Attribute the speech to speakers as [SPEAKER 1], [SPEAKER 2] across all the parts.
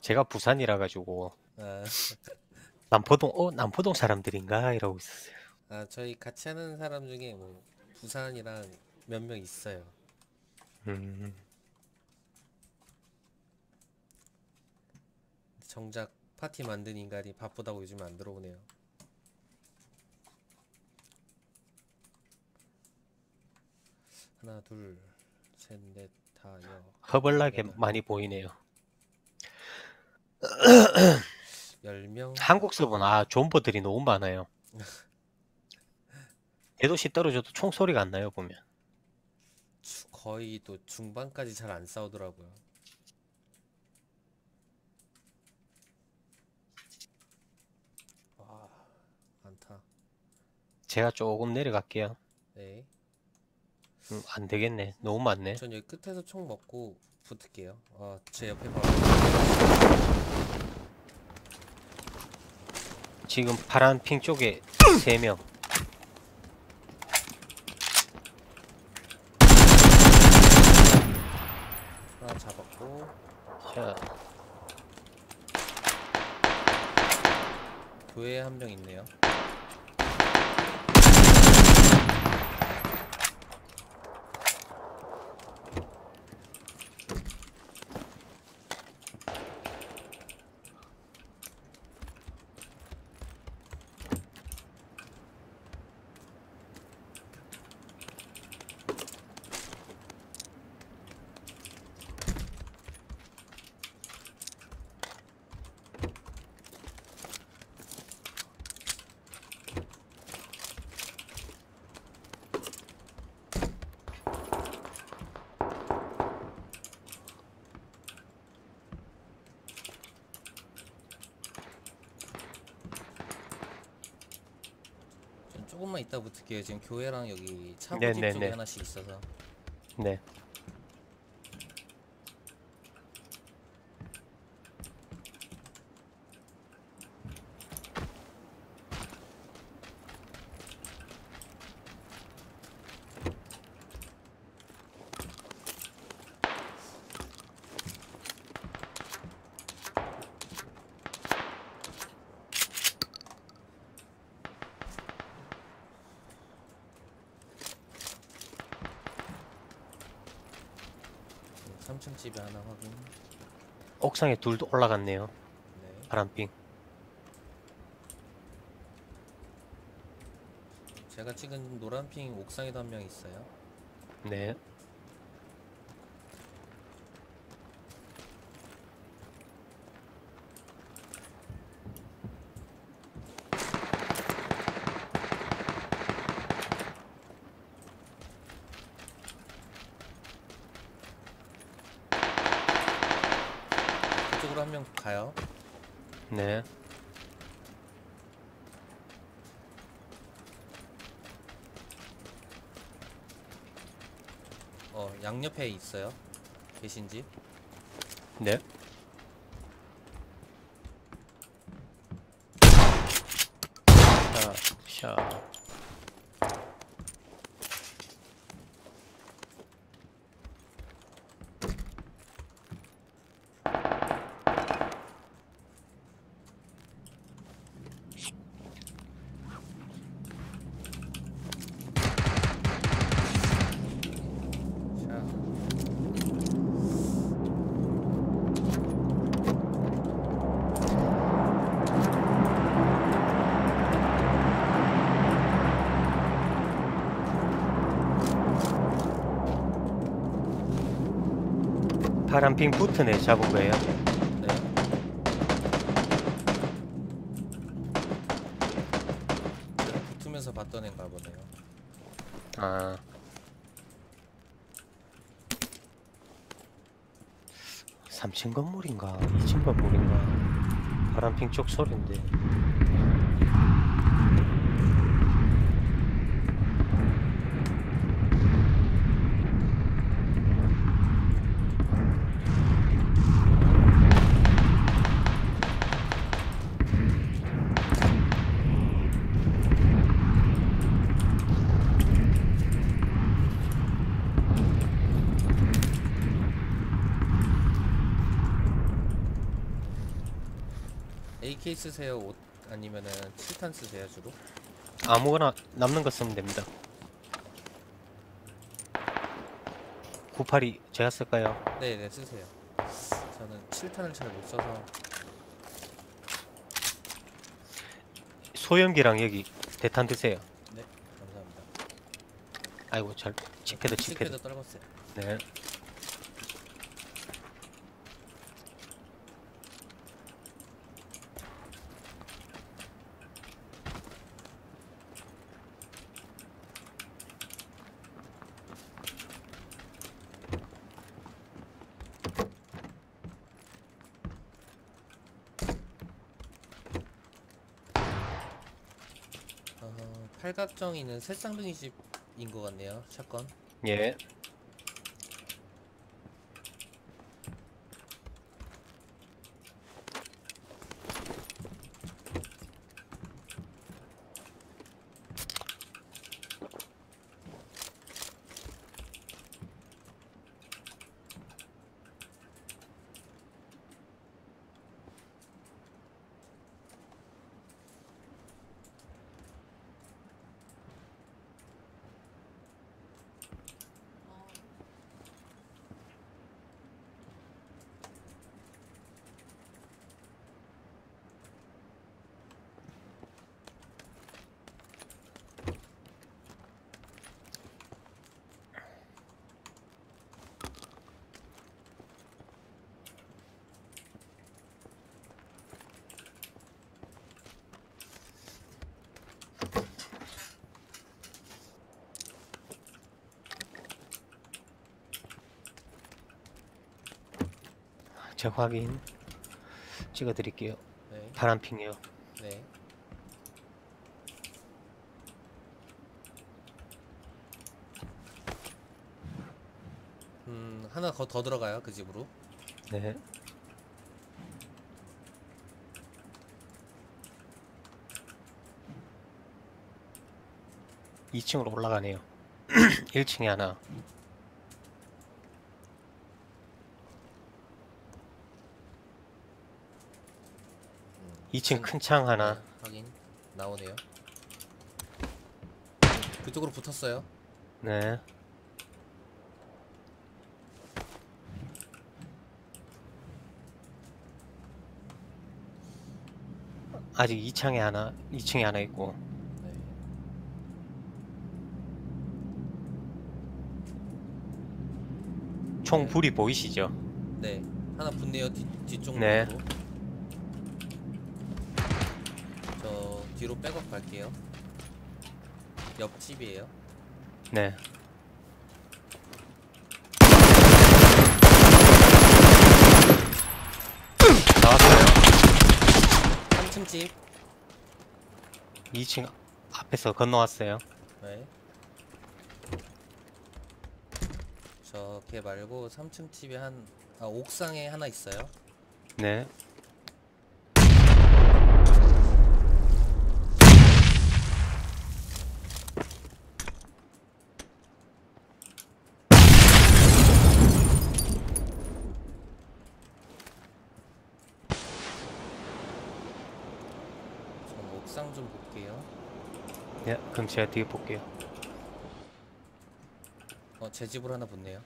[SPEAKER 1] 제가 부산이라 가지고
[SPEAKER 2] 아,
[SPEAKER 1] 남포동 사람들인가 이러고 있었어요.
[SPEAKER 2] 저희 같이 하는 사람 중에 뭐 부산이랑 몇 명 있어요.
[SPEAKER 1] 음,
[SPEAKER 2] 정작 파티 만든 인간이 바쁘다고 요즘 안 들어오네요. 하나, 둘, 셋, 넷, 다,
[SPEAKER 1] 허벌나게
[SPEAKER 2] 여덟,
[SPEAKER 1] 많이 보이네요.
[SPEAKER 2] 10명?
[SPEAKER 1] 한국 서버는 존버들이 너무 많아요. 대도시 떨어져도 총소리가 안 나요, 보면.
[SPEAKER 2] 거의 또 중반까지 잘 안 싸우더라고요. 와, 많다.
[SPEAKER 1] 제가 조금 내려갈게요.
[SPEAKER 2] 네.
[SPEAKER 1] 안 되겠네. 너무 많네.
[SPEAKER 2] 전 여기 끝에서 총 먹고 붙을게요. 제 옆에 바로.
[SPEAKER 1] 지금 파란 핑 쪽에 3명.
[SPEAKER 2] 하나 잡았고.
[SPEAKER 1] 자,
[SPEAKER 2] 교회에 한 명 있네요. 전 조금만 이따 붙을게요. 지금 교회랑 여기 차고집 쪽에
[SPEAKER 1] 네네네.
[SPEAKER 2] 하나씩 있어서.
[SPEAKER 1] 네.
[SPEAKER 2] 네, 3층 집에 하나 확인.
[SPEAKER 1] 옥상에 둘도 올라갔네요.
[SPEAKER 2] 네.
[SPEAKER 1] 파란 핑.
[SPEAKER 2] 제가 찍은 노란핑 옥상에도 한 명 있어요.
[SPEAKER 1] 네.
[SPEAKER 2] 그쪽으로 한 명 가요.
[SPEAKER 1] 네.
[SPEAKER 2] 양옆에 있어요. 계신 집.
[SPEAKER 1] 네. 자, 자.
[SPEAKER 2] 자,
[SPEAKER 1] 파란 핑 붙은 애 잡은 거예요.
[SPEAKER 2] 네. 제가 붙으면서 봤던 애인가 보네요.
[SPEAKER 1] 아. 3층 건물인가? 2층 건물인가? 파란 핑 쪽 소리인데.
[SPEAKER 2] AK 쓰세요? 아니면은 7탄 쓰세요 주로?
[SPEAKER 1] 아무거나 남는 거 쓰면 됩니다. 982 제가 쓸까요?
[SPEAKER 2] 네네 쓰세요. 저는 7탄을 잘 못 써서.
[SPEAKER 1] 소염기랑 여기 대탄 드세요.
[SPEAKER 2] 네 감사합니다.
[SPEAKER 1] 아이고 잘 치패드.
[SPEAKER 2] 칙패드 떨궜어요.
[SPEAKER 1] 네.
[SPEAKER 2] 팔각정이는 새쌍둥이 집인 것 같네요. 사건.
[SPEAKER 1] 예. 제 확인 찍어드릴게요.
[SPEAKER 2] 네.
[SPEAKER 1] 파란핑이요.
[SPEAKER 2] 네. 하나 더 들어가요 그 집으로.
[SPEAKER 1] 네. (2) 층으로 올라가네요. 1층에 하나. 2층 큰 창 하나.
[SPEAKER 2] 네, 확인. 나오네요. 그쪽으로 붙었어요.
[SPEAKER 1] 네. 아직 2층에 하나, 2층에 하나 있고.
[SPEAKER 2] 네.
[SPEAKER 1] 총 불이 보이시죠?
[SPEAKER 2] 네. 하나 붙네요. 뒤쪽
[SPEAKER 1] 네.
[SPEAKER 2] 문으로. 저 뒤로 백업 갈게요. 옆집이에요.
[SPEAKER 1] 네. 나왔어요.
[SPEAKER 2] 3층 집.
[SPEAKER 1] 2층 앞에서 건너왔어요.
[SPEAKER 2] 네. 저 걔 말고 3층 집에 옥상에 하나 있어요.
[SPEAKER 1] 네.
[SPEAKER 2] 전 옥상 좀 볼게요.
[SPEAKER 1] 네. 그럼 제가 뒤에 볼게요.
[SPEAKER 2] 제 집으로 하나 붙네요.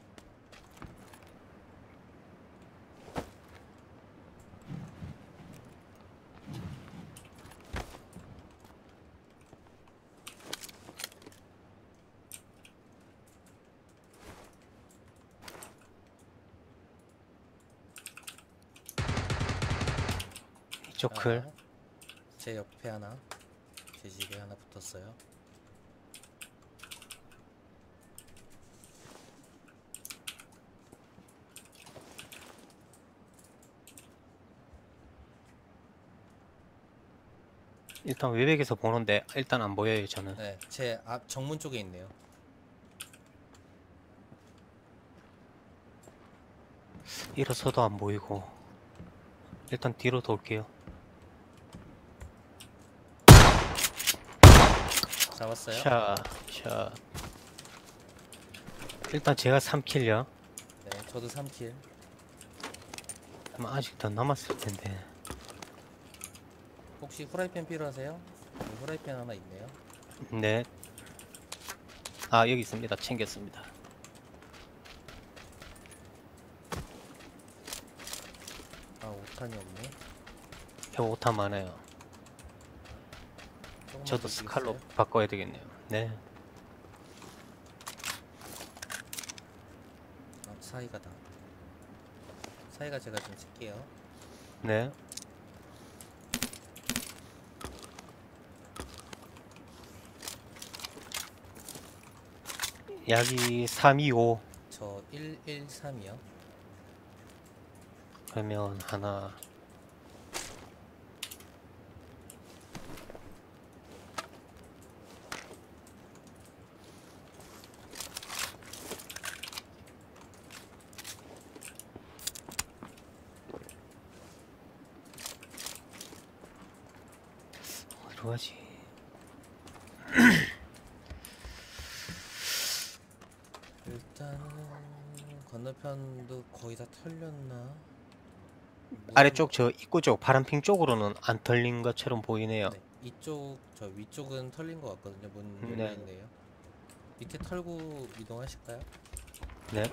[SPEAKER 1] 이쪽 클.
[SPEAKER 2] 제 옆에 하나. 제 집에 하나 붙었어요.
[SPEAKER 1] 일단 외벽에서 보는데 일단 안 보여요 저는.
[SPEAKER 2] 네. 제 앞 정문 쪽에 있네요.
[SPEAKER 1] 일어서도 안 보이고. 일단 뒤로 돌게요.
[SPEAKER 2] 잡았어요?
[SPEAKER 1] 샷. 일단 제가 3킬요.
[SPEAKER 2] 네. 저도 3킬.
[SPEAKER 1] 아직 더 남았을 텐데.
[SPEAKER 2] 혹시 후라이팬 필요하세요? 여기 후라이팬 하나 있네요.
[SPEAKER 1] 네. 아, 여기 있습니다. 챙겼습니다.
[SPEAKER 2] 아, 5탄이 없네.
[SPEAKER 1] 저 오탄 많아요.
[SPEAKER 2] 조금만
[SPEAKER 1] 저도
[SPEAKER 2] 더
[SPEAKER 1] 스칼로
[SPEAKER 2] 주겠어요?
[SPEAKER 1] 바꿔야 되겠네요. 네.
[SPEAKER 2] 아, 사이가다. 사이가 제가 좀 칠게요.
[SPEAKER 1] 네. 약이 325.
[SPEAKER 2] 저 113이요.
[SPEAKER 1] 그러면 하나. 어디로 가지?
[SPEAKER 2] 일단은 건너편도 거의 다 털렸나?
[SPEAKER 1] 아래쪽 저 입구 쪽 파란핑 쪽으로는 안 털린 것처럼 보이네요.
[SPEAKER 2] 네, 이쪽 저 위쪽은 털린 것 같거든요. 문 열려
[SPEAKER 1] 네.
[SPEAKER 2] 있네요. 밑에 털고 이동하실까요?
[SPEAKER 1] 네.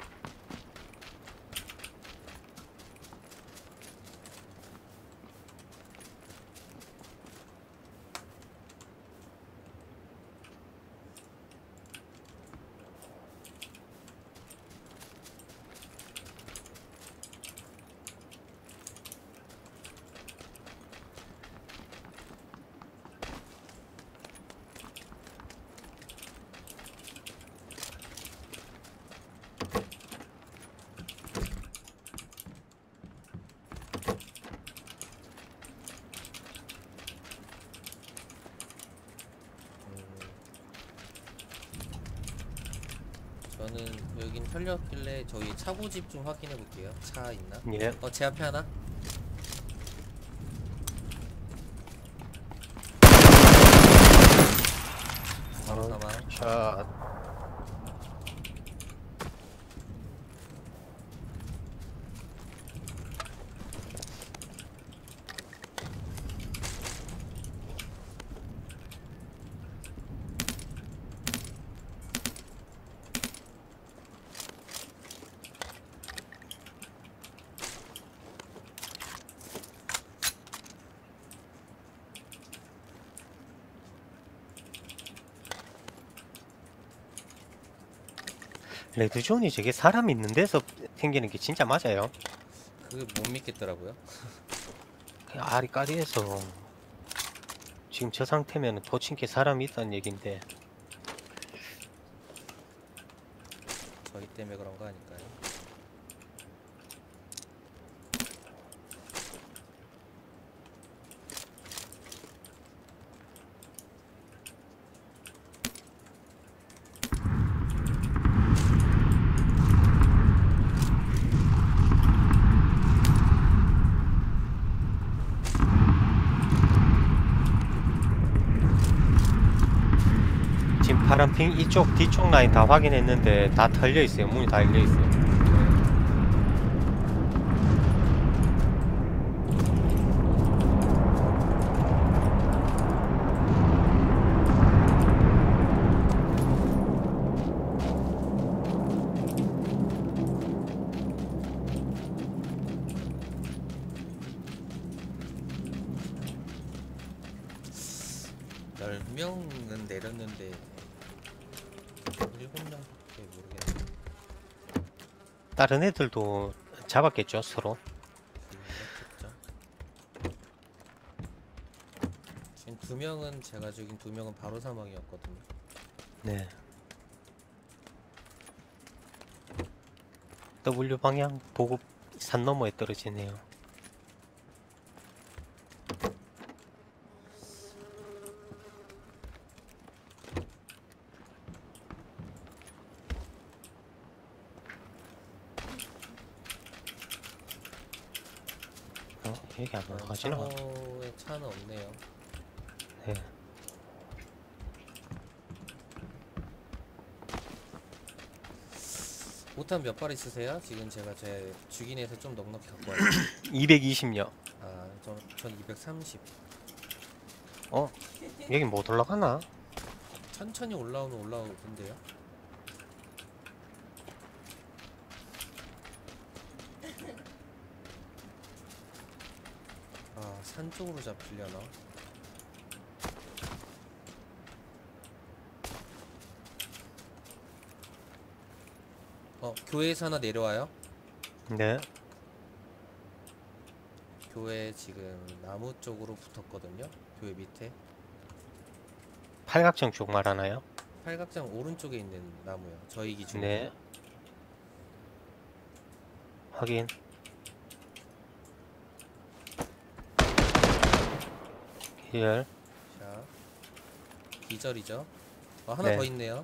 [SPEAKER 2] 저는 여긴 털렸길래 저희 차고집 좀 확인해 볼게요. 차 있나?
[SPEAKER 1] 예.
[SPEAKER 2] 제 앞에 하나? 바로 사망.
[SPEAKER 1] 자, 레드존이 저게 사람 있는 데서 생기는 게 진짜 맞아요?
[SPEAKER 2] 그게 못 믿겠더라고요.
[SPEAKER 1] 그냥 아리까리해서 지금 저 상태면 도친게 사람이 있다는 얘긴데.
[SPEAKER 2] 저희 때문에 그런 거 아닐까요?
[SPEAKER 1] 지금 파란핑 이쪽 뒤쪽 라인 다 확인했는데 다 털려 있어요. 문이 다 열려 있어요.
[SPEAKER 2] 열 명은 내렸는데 7명밖에 모르겠네.
[SPEAKER 1] 다른 애들도 잡았겠죠, 서로.
[SPEAKER 2] 그렇겠죠. 지금 2명은 제가 죽인 2명은 바로 사망이었거든요.
[SPEAKER 1] 네. W 방향 보급 산 너머에 떨어지네요. 여기 안 올라가지나?
[SPEAKER 2] 차고에 차는 없네요.
[SPEAKER 1] 네.
[SPEAKER 2] 오탄 몇 발 있으세요? 지금 제가 제 죽인에서 좀 넉넉히 갖고 왔어요.
[SPEAKER 1] 220요.
[SPEAKER 2] 전 230.
[SPEAKER 1] 어? 여기 못 올라가나?
[SPEAKER 2] 천천히 올라오면 올라오던데요. 아, 산 쪽으로 잡히려나? 교회에서 하나 내려와요.
[SPEAKER 1] 네.
[SPEAKER 2] 교회 지금 나무 쪽으로 붙었거든요. 교회 밑에.
[SPEAKER 1] 팔각정 쪽 말하나요?
[SPEAKER 2] 팔각정 오른쪽에 있는 나무요. 저희 기준.
[SPEAKER 1] 네. 확인. 기절.
[SPEAKER 2] 자, 기절이죠. 하나
[SPEAKER 1] 네.
[SPEAKER 2] 더 있네요.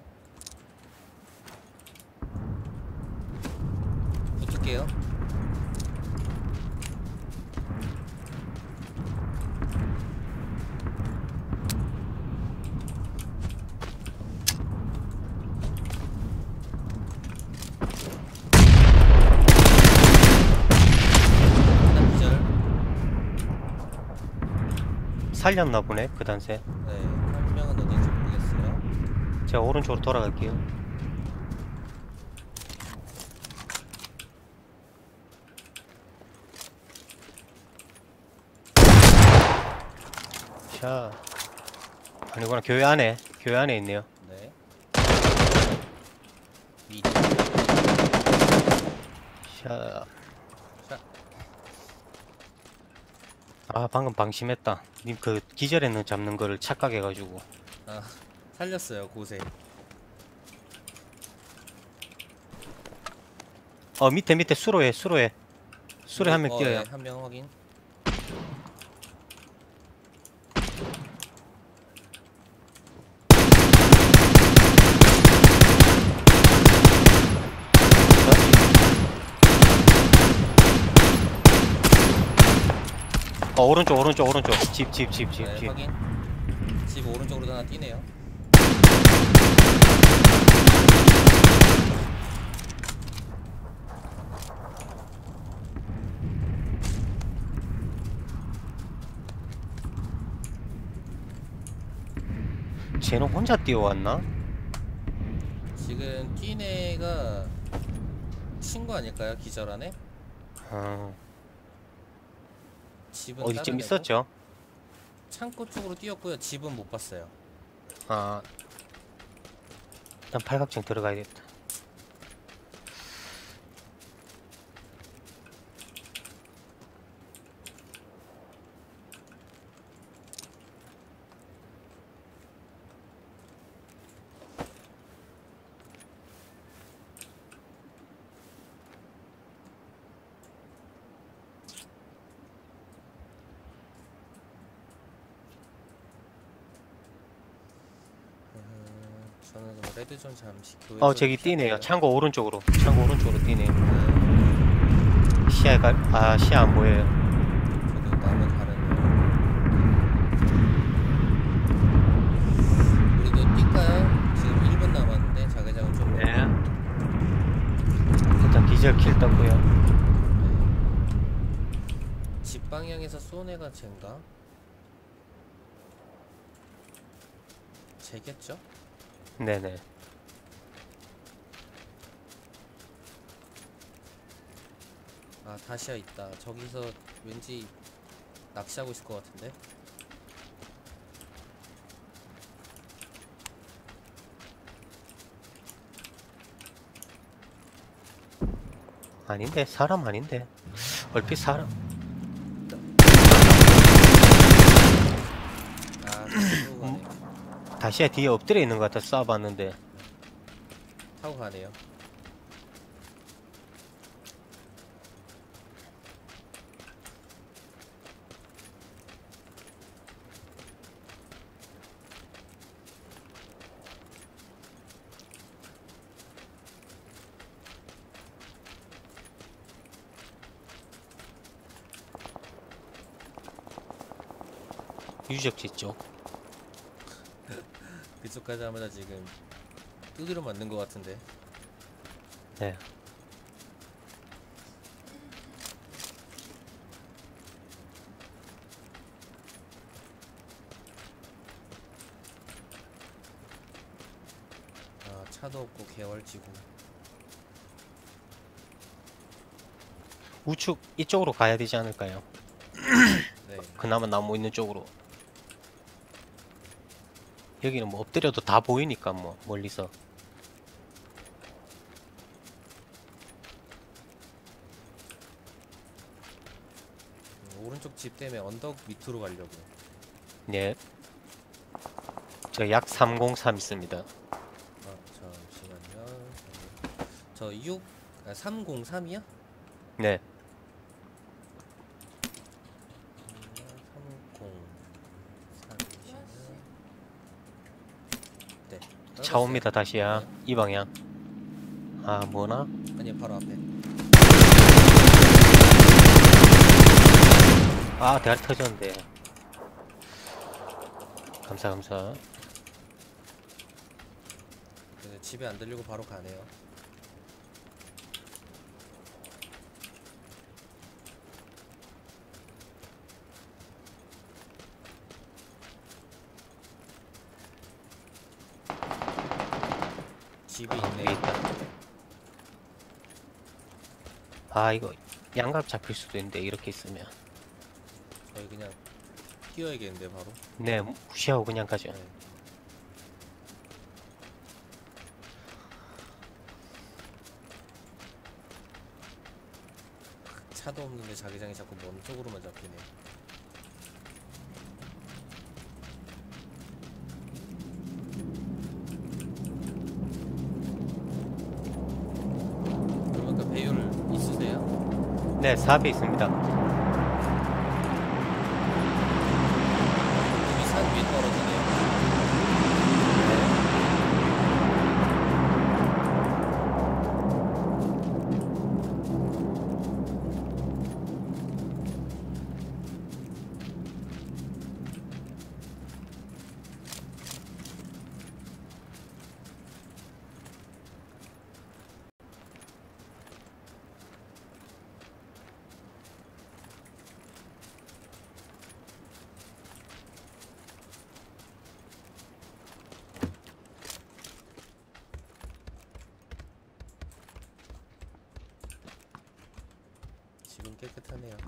[SPEAKER 2] 붙을게요. 하나 기절.
[SPEAKER 1] 살렸나 보네, 그 단세.
[SPEAKER 2] 네, 한 명은 어딘지 모르겠어요.
[SPEAKER 1] 제가 오른쪽으로 돌아갈게요. 자. 아니구나, 교회 안에 있네요.
[SPEAKER 2] 네. 미리.
[SPEAKER 1] 자.
[SPEAKER 2] 자,
[SPEAKER 1] 아, 방금 방심했다. 님 그 기절했는 잡는 거를 착각해가지고.
[SPEAKER 2] 아, 살렸어요, 고생.
[SPEAKER 1] 밑에 수로에 한 명 뛰어요.
[SPEAKER 2] 한 명 확인.
[SPEAKER 1] 오른쪽. 집.
[SPEAKER 2] 네, 확인. 집 오른쪽으로 하나 뛰네요.
[SPEAKER 1] 쟤는 혼자 뛰어왔나?
[SPEAKER 2] 지금 뛴 애가 친구 아닐까요? 기절하네?
[SPEAKER 1] 어,
[SPEAKER 2] 집은
[SPEAKER 1] 어디쯤
[SPEAKER 2] 다른 애고.
[SPEAKER 1] 있었죠?
[SPEAKER 2] 창고 쪽으로 뛰었고요. 집은 못 봤어요.
[SPEAKER 1] 아, 일단 팔각정 들어가야겠다.
[SPEAKER 2] 저는 그럼 레드존 잠시 교회
[SPEAKER 1] 저기 뛰네요. 창고 오른쪽으로 뛰네요. 시야 안 보여요.
[SPEAKER 2] 저도 남은 다른 우리도 뛸까요? 지금 1분 남았는데 자기장은 좀
[SPEAKER 1] 네. 일단 기절 킬 떴고요.
[SPEAKER 2] 네. 집 방향에서 쏜 애가 쟤인가? 쟤겠죠?
[SPEAKER 1] 네네.
[SPEAKER 2] 아, 다시야 있다. 저기서 왠지 낚시하고 있을 것 같은데.
[SPEAKER 1] 아닌데, 사람 아닌데. 얼핏 사람.
[SPEAKER 2] 아, 타고 가네.
[SPEAKER 1] 다시야 뒤에 엎드려 있는 것 같아. 쏴봤는데.
[SPEAKER 2] 타고 가네요.
[SPEAKER 1] 유적지 쪽.
[SPEAKER 2] 그쪽까지 하면 지금 뚜드려 맞는 것 같은데.
[SPEAKER 1] 네.
[SPEAKER 2] 차도 없고 개월지고.
[SPEAKER 1] 우측 이쪽으로 가야 되지 않을까요?
[SPEAKER 2] 네.
[SPEAKER 1] 그나마 나무 있는 쪽으로. 여기는 뭐 엎드려도 다 보이니까 뭐 멀리서.
[SPEAKER 2] 오른쪽 집 때문에 언덕 밑으로 가려고요.
[SPEAKER 1] 네. 저 약 303 있습니다.
[SPEAKER 2] 잠시만요. 저 303이요?
[SPEAKER 1] 네.
[SPEAKER 2] 303이시면 네.
[SPEAKER 1] 차 옵니다 다시야.
[SPEAKER 2] 네.
[SPEAKER 1] 이 방향. 아 뭐나?
[SPEAKER 2] 아니 바로 앞에.
[SPEAKER 1] 아 대가리 터졌는데. 감사.
[SPEAKER 2] 그래서 집에 안 들리고 바로 가네요. 집이
[SPEAKER 1] 위에
[SPEAKER 2] 있네.
[SPEAKER 1] 있다. 아 이거 양각 잡힐 수도 있는데 이렇게 있으면.
[SPEAKER 2] 저희 그냥 뛰어야겠는데 바로.
[SPEAKER 1] 네 무시하고 그냥 가죠.
[SPEAKER 2] 네. 차도 없는데 자기장이 자꾸 먼 쪽으로만 잡히네. 그러니까 배율 있으세요?
[SPEAKER 1] 네 4배 있습니다.
[SPEAKER 2] 이미 산 위에 떨어지네요. 집은 깨끗하네요.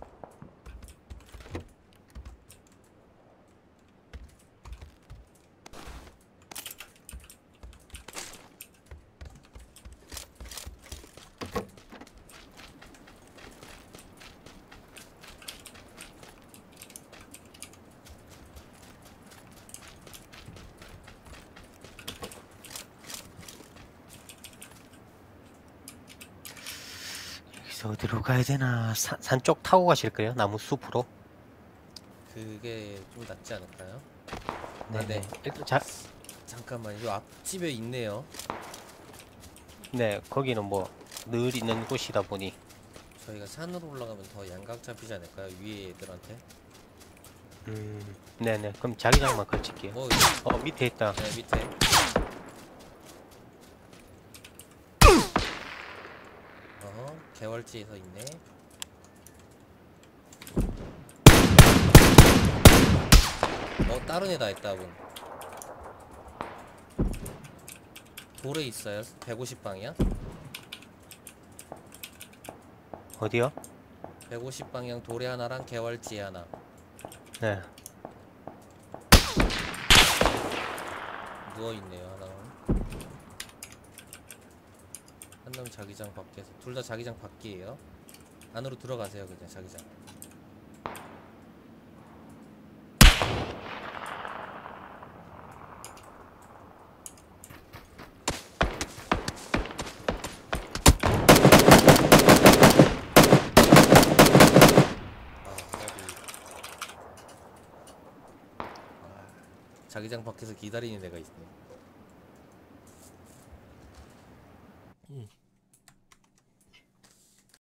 [SPEAKER 1] 여기서 어디로 가야 되나? 산 쪽 타고 가실 거예요? 나무 숲으로?
[SPEAKER 2] 그게 좀 낫지 않을까요?
[SPEAKER 1] 네네.
[SPEAKER 2] 네.
[SPEAKER 1] 일단
[SPEAKER 2] 잠깐만, 요 앞집에 있네요.
[SPEAKER 1] 네 거기는 뭐 늘 있는 곳이다 보니.
[SPEAKER 2] 저희가 산으로 올라가면 더 양각 잡히지 않을까요? 위에 애들한테.
[SPEAKER 1] 네네. 그럼 자기장만 걸칠게요. 밑에 있다.
[SPEAKER 2] 네, 밑에. 개월지에서 있네. 다른 애다 있다군. 돌에 있어요. 150방이야?
[SPEAKER 1] 어디요?
[SPEAKER 2] 150방향 돌에 하나랑 개월지에 하나.
[SPEAKER 1] 네.
[SPEAKER 2] 누워있네요, 하나는. 한 놈 자기장 밖에서. 둘 다 자기장 밖이에요. 안으로 들어가세요, 그냥 자기장. 자기장 밖에서 기다리는 애가 있네.